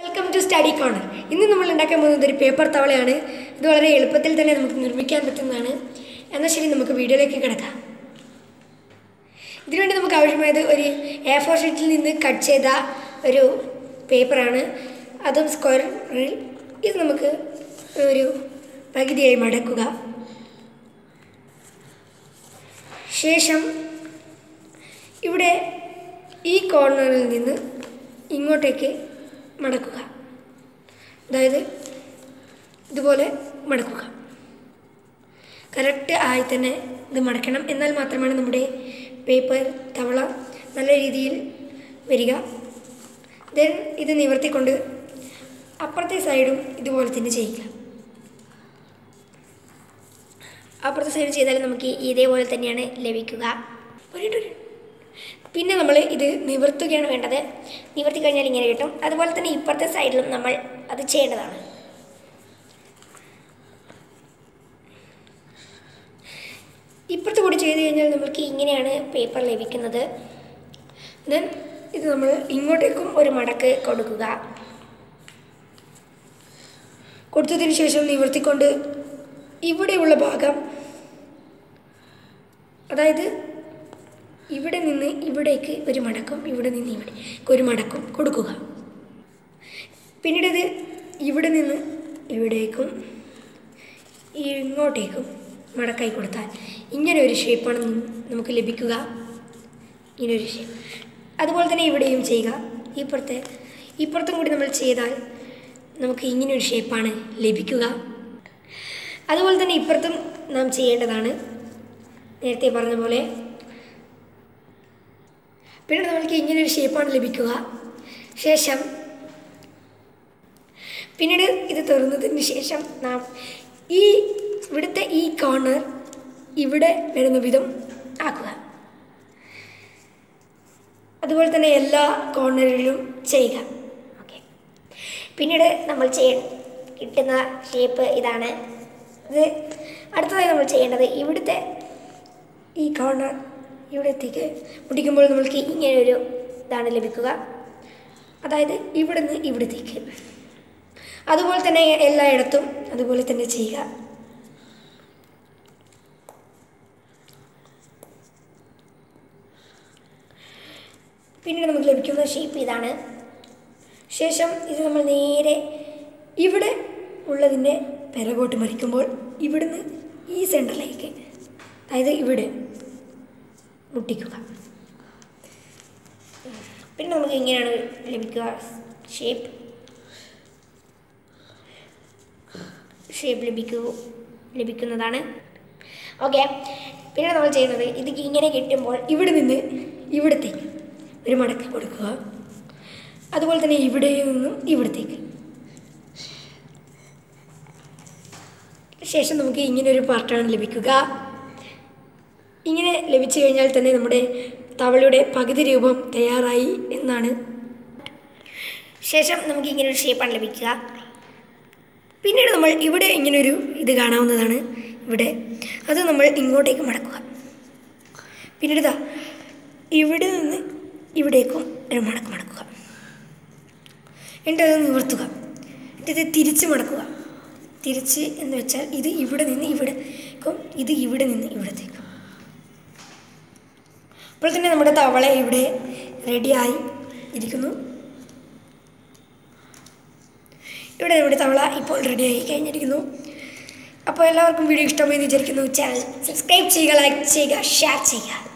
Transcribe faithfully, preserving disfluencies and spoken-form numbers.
Welcome to study corner. ഇന്ന് നമ്മൾ ഉണ്ടാക്കാൻ പോകുന്നത് ഒരു പേപ്പർ തവളയാണ്. ഇത് വളരെ എളുപ്പത്തിൽ തന്നെ നമുക്ക് നിർമ്മിക്കാൻ പറ്റുന്നതാണ്. എന്നാൽ ശരി, നമുക്ക് വീഡിയോയിലേക്ക് കിടക്കാം. ഇതിനുവേണ്ടി നമുക്ക് ആവശ്യമായത് ഒരു എ ഫോർ ഷീറ്റിൽ നിന്ന് കട്ട് ചെയ്ത ഒരു പേപ്പറാണ്. അതും സ്ക്വയറിൽ. ഇത് നമുക്ക് ഒരു പകുതിയായി മടക്കുക. ശേഷം ഇവിടെ ഈ കോർണറിൽ നിന്ന് ഇങ്ങോട്ടേക്ക് മടക്കുക. അതായത് ഇതുപോലെ മടക്കുക. കറക്റ്റ് ആയി തന്നെ ഇത് മടക്കണം. എന്നാൽ മാത്രമാണ് നമ്മുടെ പേപ്പർ തവള നല്ല രീതിയിൽ വരിക. ദെൻ ഇത് നിവർത്തിക്കൊണ്ട് അപ്പുറത്തെ സൈഡും ഇതുപോലെ തന്നെ ചെയ്യുക. അപ്പുറത്തെ സൈഡ് ചെയ്താൽ നമുക്ക് ഇതേപോലെ തന്നെയാണ് ലഭിക്കുക. പിന്നെ നമ്മൾ ഇത് നിവർത്തുകയാണ് വേണ്ടത്. നിവർത്തി കഴിഞ്ഞാൽ ഇങ്ങനെ കിട്ടും. അതുപോലെ തന്നെ ഇപ്പുറത്തെ സൈഡിലും നമ്മൾ അത് ചെയ്യേണ്ടതാണ്. ഇപ്പുറത്ത് കൂടി ചെയ്ത് കഴിഞ്ഞാൽ നമുക്ക് ഇങ്ങനെയാണ് പേപ്പർ ലഭിക്കുന്നത്. ദെൻ ഇത് നമ്മൾ ഇങ്ങോട്ടേക്കും ഒരു മടക്ക് കൊടുക്കുക. കൊടുത്തതിന് ശേഷം നിവർത്തിക്കൊണ്ട് ഇവിടെയുള്ള ഭാഗം, അതായത് ഇവിടെ നിന്ന് ഇവിടേക്ക് ഒരു മടക്കും, ഇവിടെ നിന്ന് ഇവിടേക്ക് ഒരു മടക്കും കൊടുക്കുക. പിന്നീട് ഇത് ഇവിടെ നിന്ന് ഇവിടേക്കും ഇങ്ങോട്ടേക്കും മടക്കായി കൊടുത്താൽ ഇങ്ങനെ ഒരു ഷേപ്പാണ് നമുക്ക് ലഭിക്കുക. ഇങ്ങനെ ഒരു ഷേപ്പ്. അതുപോലെ തന്നെ ഇവിടെയും ചെയ്യുക. ഇപ്പുറത്തെ ഇപ്പുറത്തും കൂടി നമ്മൾ ചെയ്താൽ നമുക്ക് ഇങ്ങനെ ഒരു ഷേപ്പാണ് ലഭിക്കുക. അതുപോലെ തന്നെ ഇപ്പുറത്തും നാം ചെയ്യേണ്ടതാണ്, നേരത്തെ പറഞ്ഞ പോലെ. പിന്നീട് നമ്മൾക്ക് ഇങ്ങനൊരു ഷേപ്പാണ് ലഭിക്കുക. ശേഷം പിന്നീട് ഇത് തുറന്നതിന് ശേഷം നാം ഈ ഇവിടുത്തെ ഈ കോർണർ ഇവിടെ വരുന്ന വിധം ആക്കുക. അതുപോലെ തന്നെ എല്ലാ കോർണറിലും ചെയ്യുക. ഓക്കെ. പിന്നീട് നമ്മൾ ചെയ്യ കിട്ടുന്ന ഷേപ്പ് ഇതാണ്. ഇത് അടുത്തതായി നമ്മൾ ചെയ്യേണ്ടത് ഇവിടുത്തെ ഈ കോർണർ ഇവിടത്തേക്ക് മുടിക്കുമ്പോൾ നമ്മൾക്ക് ഇങ്ങനെ ഒരു ഇതാണ് ലഭിക്കുക. അതായത് ഇവിടെ നിന്ന് ഇവിടത്തേക്ക്. അതുപോലെ തന്നെ എല്ലായിടത്തും അതുപോലെ തന്നെ ചെയ്യുക. പിന്നീട് നമുക്ക് ലഭിക്കുന്ന ഷേപ്പ് ഇതാണ്. ശേഷം ഇത് നമ്മൾ നേരെ ഇവിടെ ഉള്ളതിൻ്റെ പിറകോട്ട് മറിക്കുമ്പോൾ ഇവിടുന്ന് ഈ സെൻറ്ററിലേക്ക്, അതായത് ഇവിടെ മുട്ടിക്കുക. പിന്നെ നമുക്ക് ഇങ്ങനെയാണ് ലഭിക്കുക ഷേപ്പ് ഷേപ്പ് ലഭിക്കൂ ലഭിക്കുന്നതാണ് ഓക്കെ. പിന്നെ നമ്മൾ ചെയ്യുന്നത് ഇത് ഇങ്ങനെ കിട്ടുമ്പോൾ ഇവിടെ നിന്ന് ഇവിടത്തേക്ക് ഒരു മടക്ക് കൊടുക്കുക. അതുപോലെ തന്നെ ഇവിടെ നിന്നും ഇവിടത്തേക്ക്. ശേഷം നമുക്ക് ഇങ്ങനെ ഒരു പാർട്ടാണ് ലഭിക്കുക. ഇങ്ങനെ ലഭിച്ചു കഴിഞ്ഞാൽ തന്നെ നമ്മുടെ തവളയുടെ പകുതി രൂപം തയ്യാറായി എന്നാണ്. ശേഷം നമുക്ക് ഇങ്ങനെ ഒരു ഷേപ്പാണ് ലഭിക്കുക. പിന്നീട് നമ്മൾ ഇവിടെ ഇങ്ങനൊരു ഇത് കാണാവുന്നതാണ്. ഇവിടെ അത് നമ്മൾ ഇങ്ങോട്ടേക്ക് മടക്കുക. പിന്നീട് ഇതാ ഇവിടെ നിന്ന് ഇവിടേക്കും ഒരു മടക്ക് മടക്കുക. എന്നിട്ട് അത് നിവർത്തുക. എന്നിട്ട് ഇത് തിരിച്ച് മടക്കുക. തിരിച്ച് എന്ന് വെച്ചാൽ ഇത് ഇവിടെ നിന്ന് ഇവിടേക്കും, ഇത് ഇവിടെ നിന്ന് ഇവിടത്തേക്കും. അപ്പോൾ തന്നെ നമ്മുടെ തവള ഇവിടെ റെഡിയായി ഇരിക്കുന്നു. ഇവിടെ നമ്മുടെ തവള ഇപ്പോൾ റെഡിയായി കഴിഞ്ഞിരിക്കുന്നു. അപ്പോൾ എല്ലാവർക്കും വീഡിയോ ഇഷ്ടമായി എന്ന് വിചാരിക്കുന്നു. ചാനൽ സബ്സ്ക്രൈബ് ചെയ്യുക, ലൈക്ക് ചെയ്യുക, ഷെയർ ചെയ്യുക.